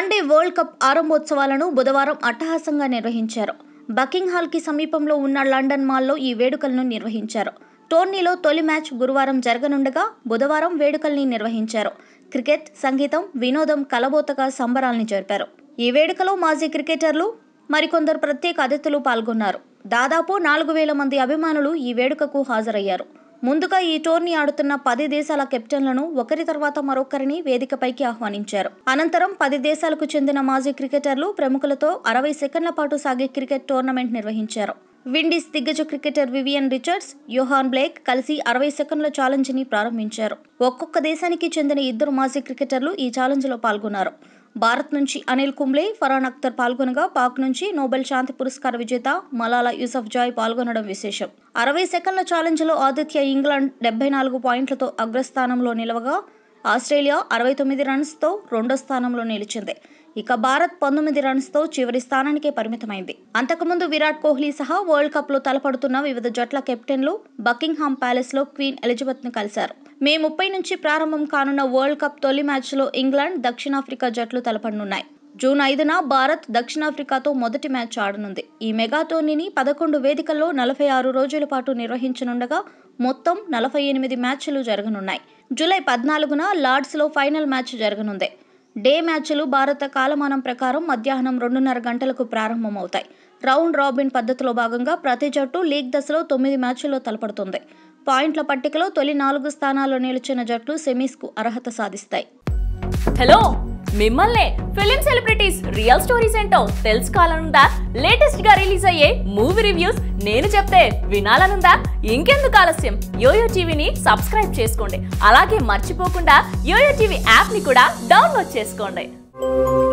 One day world cup ఆరంభోత్సవాలను బుధవారం అట్టహాసంగా నిర్వహించారు. బకింగ్హాల్ కి సమీపంలో ఉన్న లండన్ మాల్లో ఈ వేడుకలను నిర్వహించారు. టోర్నీలో తొలి మ్యాచ్ గురువారం జరగనుండగా బుధవారం వేడుకల్ని నిర్వహించారు. క్రికెట్, సంగీతం, వినోదం కలబోతగా సంబరాల్ని జరిపారు. ఈ వేడుకలో మాజీ క్రికెటర్లు, మరికొందరు ప్రత్యేక అతిథులు పాల్గొన్నారు. దాదాపు 4,000 మంది అభిమానులు ఈ వేడుకకు హాజరయ్యారు. ముందుగా ఈ టోర్నీ ఆడుతున్న 10 దేశాల కెప్టెన్లను ఒకరి తర్వాత మరొకరిని వేదికపైకి ఆహ్వానించారు. అనంతరం 10 దేశాలకు చెందిన మాజీ క్రికెటర్లు, ప్రముఖులతో 60 సెకండ్ల పాటు సాగే క్రికెట్ టోర్నమెంట్ నిర్వహించారు. విండీస్ దిగ్గజ cricketer Vivian Richards, Yohan Blake కలిసి 60 సెకండ్ల ఛాలెంజ్ ని ప్రారంభించారు. ఒక్కొక్క దేశానికి చెందిన 2 మాజీ క్రికెటర్లు ఈ ఛాలెంజ్ లో పాల్గొన్నారు. భారత్ నుంచి అనిల్ కుంబ్లే, ఫరాన్ అఖ్తర్ పాల్గొనగా పాక్ నుంచి నోబెల్ శాంతి పురస్కార విజేత మలాలా యూసఫ్జాయ్ పాల్గొనడం విశేషం. 60 సెకండ్ల ఛాలెంజ్లో ఆతిథ్య ఇంగ్లాండ్ 74 పాయింట్లతో అగ్రస్థానంలో నిలవగా ఆస్ట్రేలియా 69 రన్స్తో రెండో స్థానంలో నిలిచింది. ఇక భారత్ 19 రన్స్తో చివరి స్థానానికే పరిమితమైంది. అంతకుముందు విరాట్ కోహ్లీ సహా వరల్డ్ కప్ లో తలపడుతున్న వివిధ జట్ల కెప్టెన్లు బకింగ్హామ్ ప్యాలెస్ లో క్వీన్ ఎలిజబెత్ ను కలిశారు. మే 30 నుంచి ప్రారంభం కానున్న వరల్డ్ కప్ తొలి మ్యాచ్ లో ఇంగ్లాండ్, దక్షిణాఫ్రికా జట్లు తలపడనున్నాయి. జూన్ 5న భారత్ దక్షిణాఫ్రికాతో మొదటి మ్యాచ్ ఆడనుంది. ఈ మెగా టోర్నీని 11 వేదికల్లో 46 రోజుల పాటు నిర్వహించనుండగా మొత్తం 48 మ్యాచ్లు జరగనున్నాయి. జూలై 14న లార్డ్స్ లో ఫైనల్ మ్యాచ్ జరగనుంది. డే మ్యాచ్లు భారత కాలమానం ప్రకారం మధ్యాహ్నం 2:30 గంటలకు ప్రారంభమవుతాయి. రౌండ్ రాబిన్ పద్ధతిలో భాగంగా ప్రతి జట్టు లీగ్ దశలో 9 మ్యాచ్ల్లో తలపడుతుంది. పాయింట్ల పట్టికలో తొలి 4 స్థానాల్లో నిలిచిన జట్లు సెమీస్ కు అర్హత సాధిస్తాయి. హలో, మిమ్మల్ని ఫిలిం సెలబ్రిటీస్ రియల్ స్టోరీస్ ఏంటో తెలుసుకోవాలనుందా? లేటెస్ట్ గా రిలీజ్ అయ్యే మూవీ రివ్యూస్ నేను చెప్తే వినాలనుందా? ఇంకెందుకు ఆలస్యం, యోయో టీవీని సబ్స్క్రైబ్ చేసుకోండి. అలాగే మర్చిపోకుండా యోయో టీవీ యాప్ ని కూడా డౌన్లోడ్ చేసుకోండి.